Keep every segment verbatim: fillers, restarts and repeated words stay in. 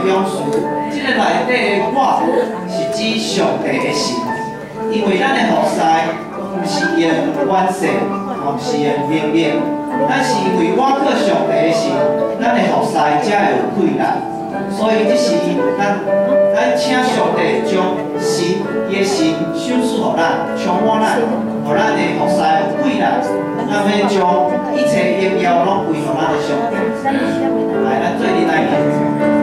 中枢，即個內底的我是指上帝的神，因為咱的服侍毋是用權勢，毋是用命令，咱是因為我靠上帝的神，咱的服侍才會有困難。所以，這是咱咱請上帝將神伊的神賞賜予咱，充滿咱，予咱的服侍有困難，咱要將一切榮耀攏歸予咱的上帝。來，咱做陣來念。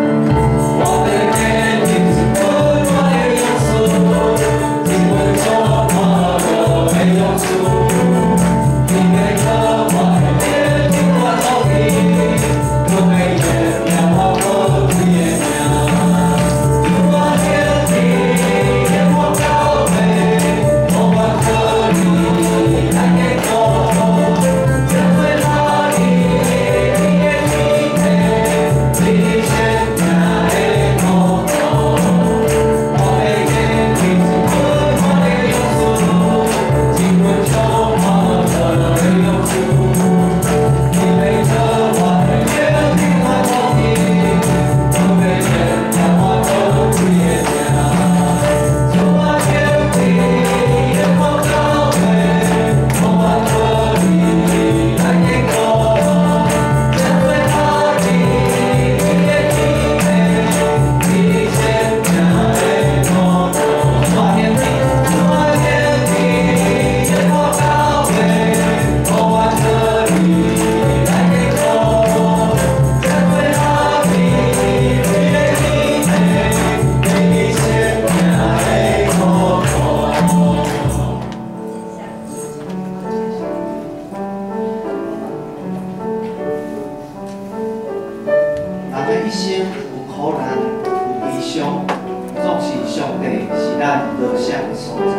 一生有苦難，有悲傷，總是上帝是咱樂享的所在。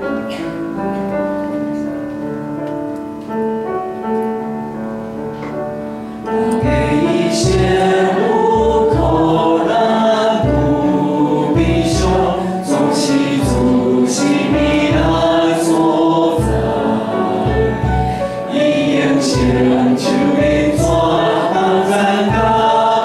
人的一生有苦難，有悲傷，總是主是咱所在。伊用成就的轉咱家。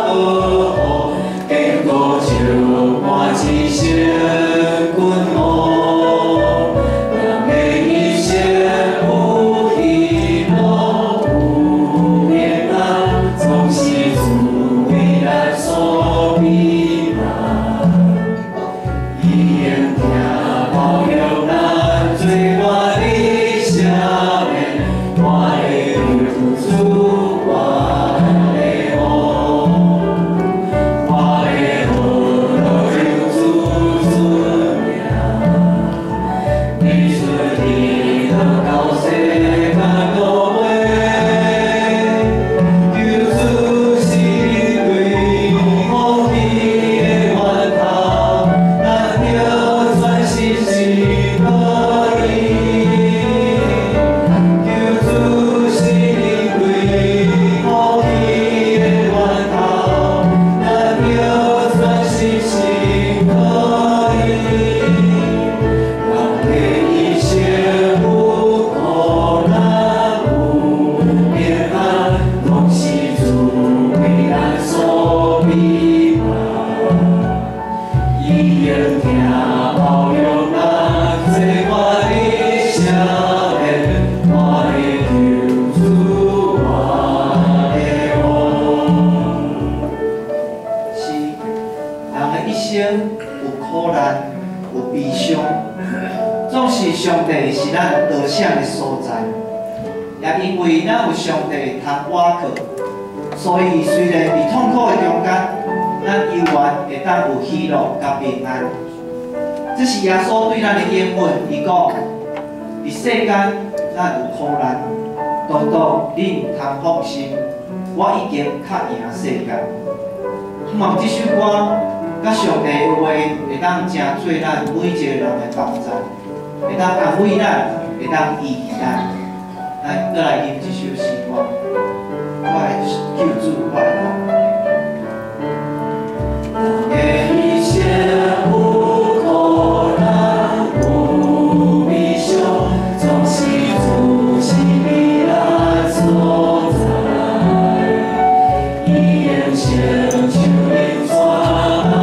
上帝是咱乐享的所在，也因为咱有上帝通倚靠，所以虽然伫痛苦的中间，咱依然会当有喜乐甲平安。这是耶稣对咱的应允，伊讲：伫世间咱有苦难，独独恁通放心，我已经较赢世界。希望这首歌甲上帝的话会当成做咱每一个人的帮助。 会当安慰咱，会当医治咱。咱再来念这首诗歌，我的救主，我的王。人的一生有苦難，有悲傷，總是主是咱所在。伊用成就的轉。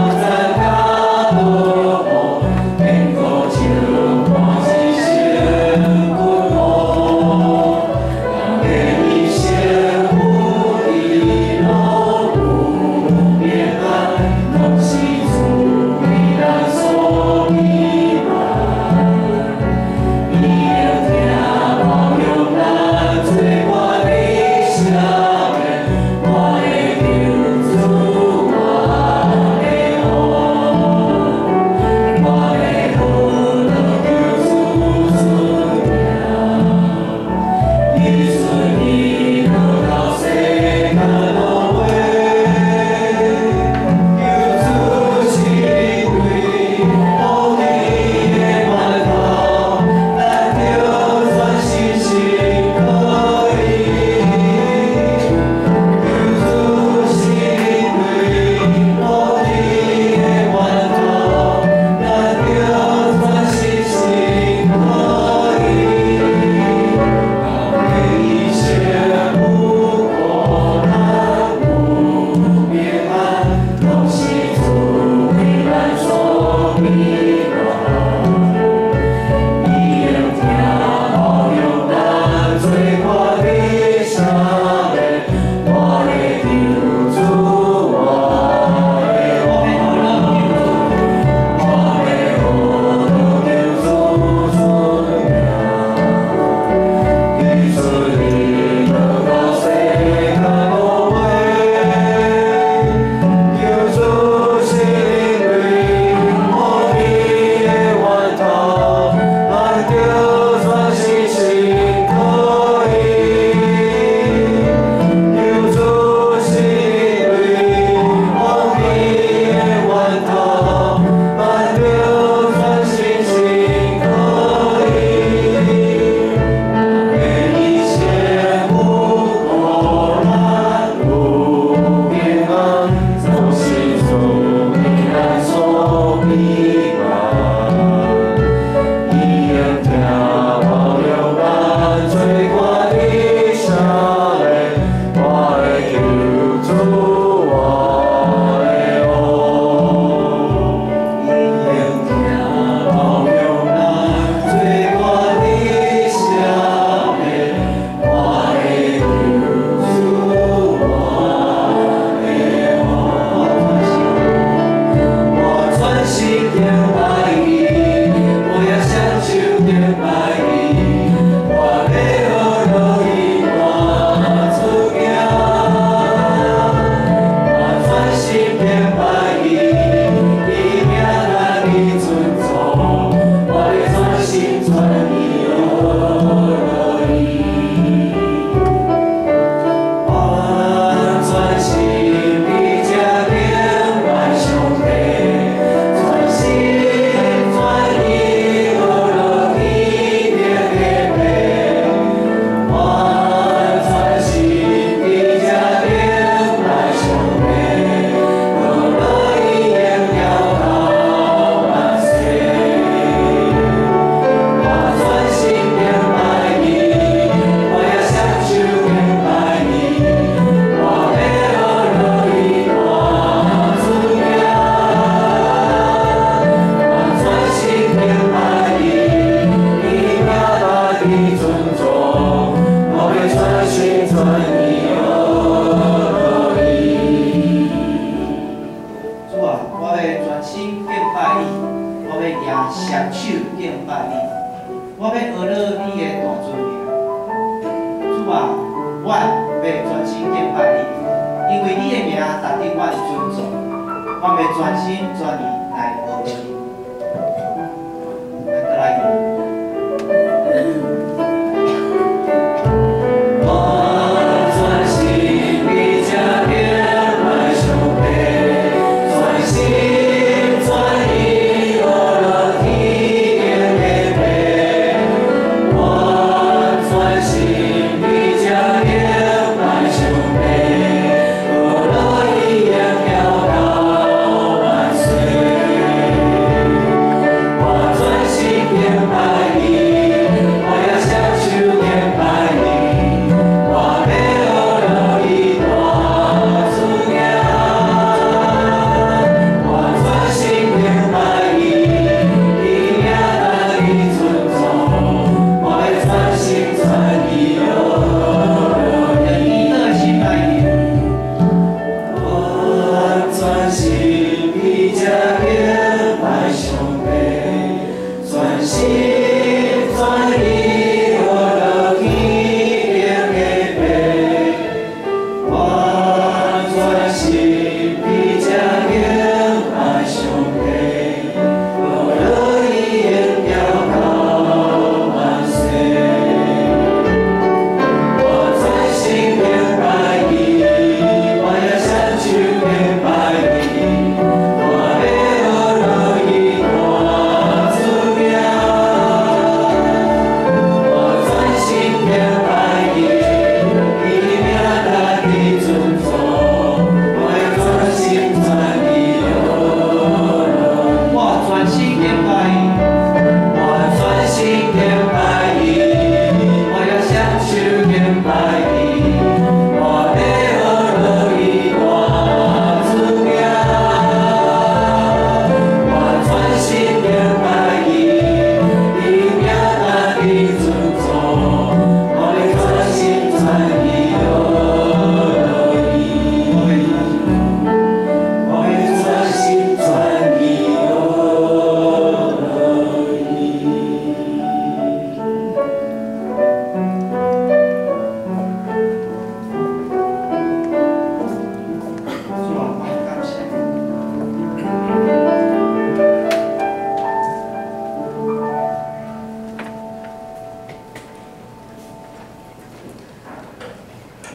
我拜